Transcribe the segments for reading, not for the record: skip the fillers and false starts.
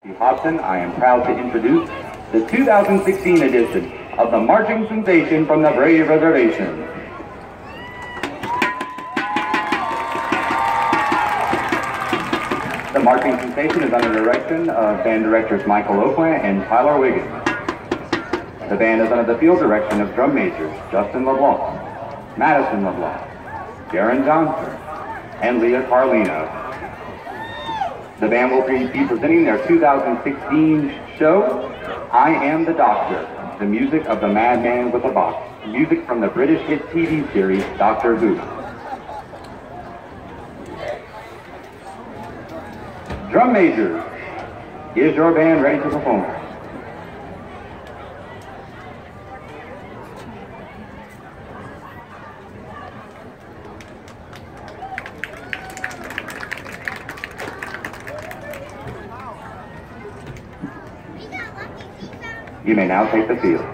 Hobson, I am proud to introduce the 2016 edition of the marching sensation from the Braves Reservation. The marching sensation is under the direction of band directors Michael Oakland and Tyler Wiggins. The band is under the field direction of drum majors Justin LeBlanc, Madison LeBlanc, Darren Johnson, and Leah Carlino. The band will be presenting their 2016 show, I Am the Doctor, the music of the Madman with a Box, music from the British hit TV series Doctor Who. Drum majors, is your band ready to perform? You may now take the field.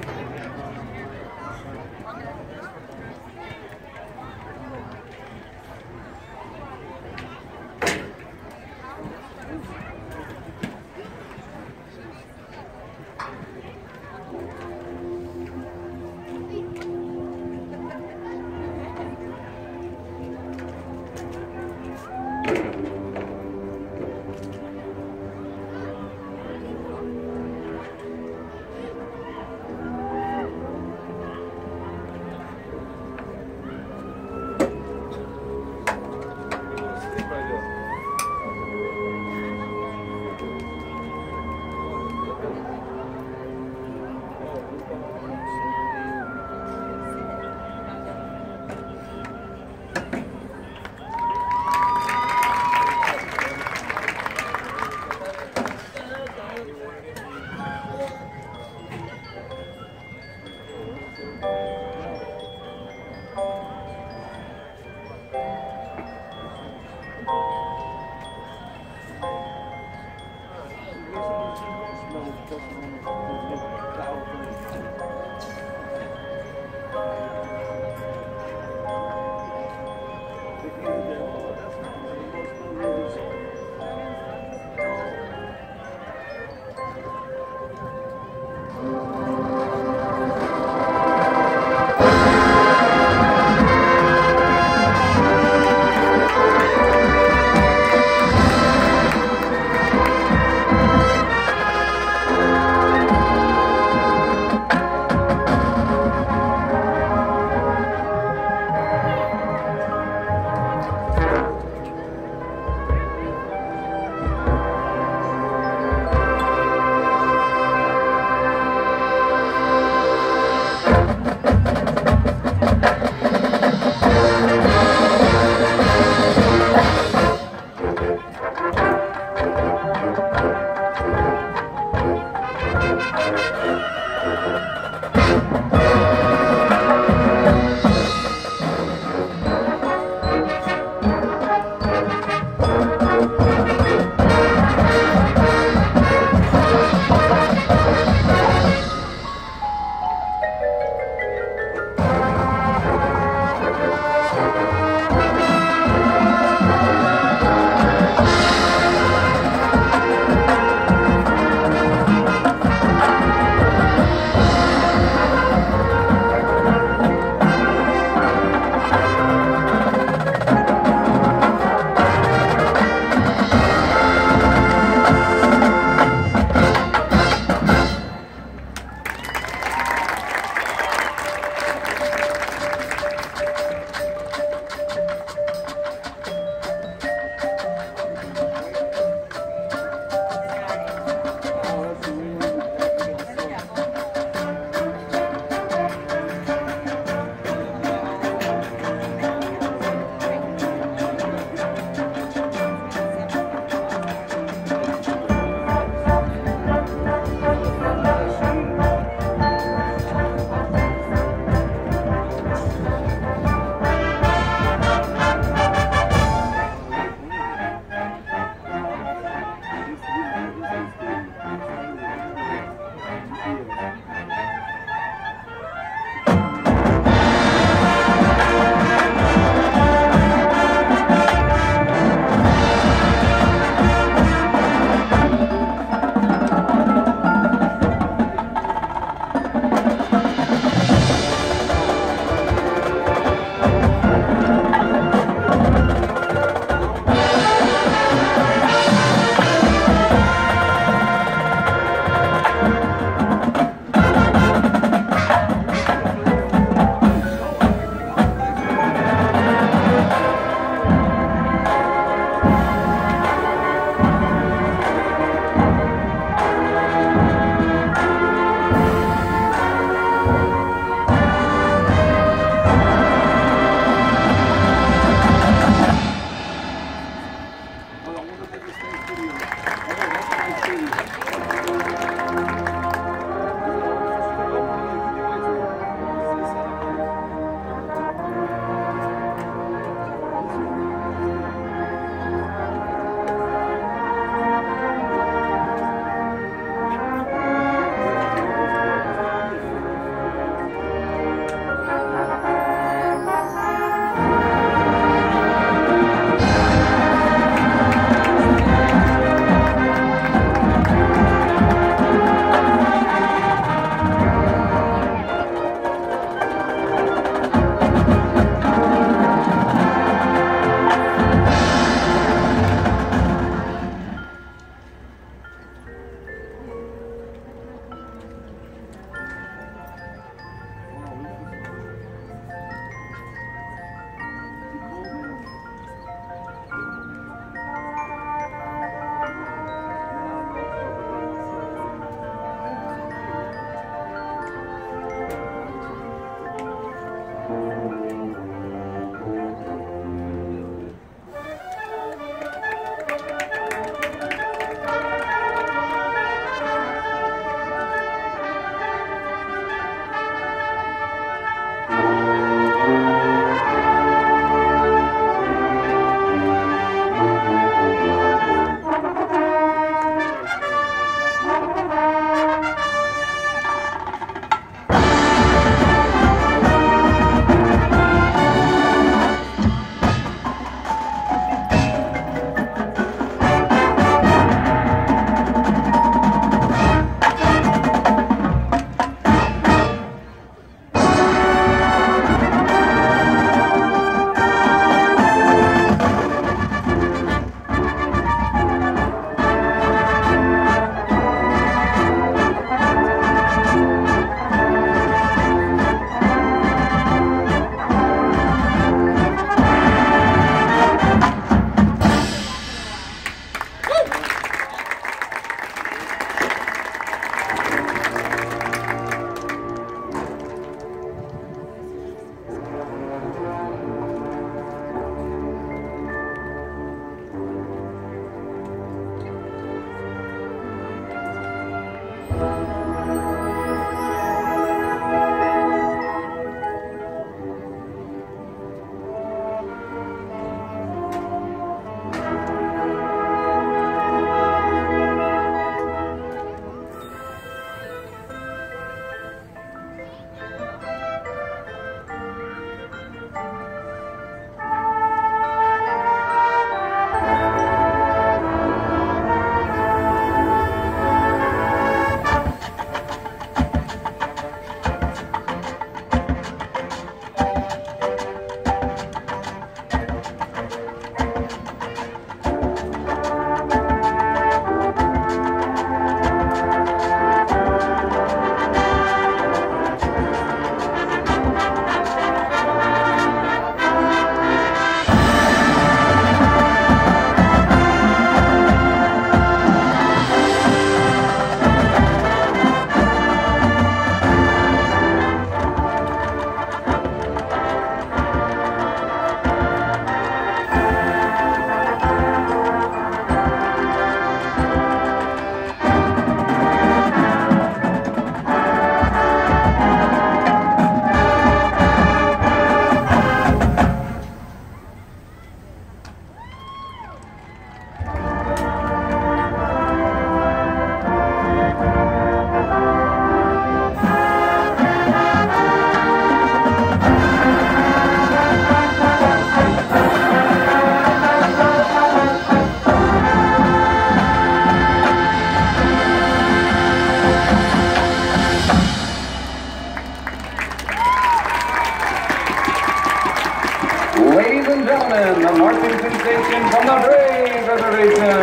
Ladies and gentlemen, the marching sensation from the Braves Reservation.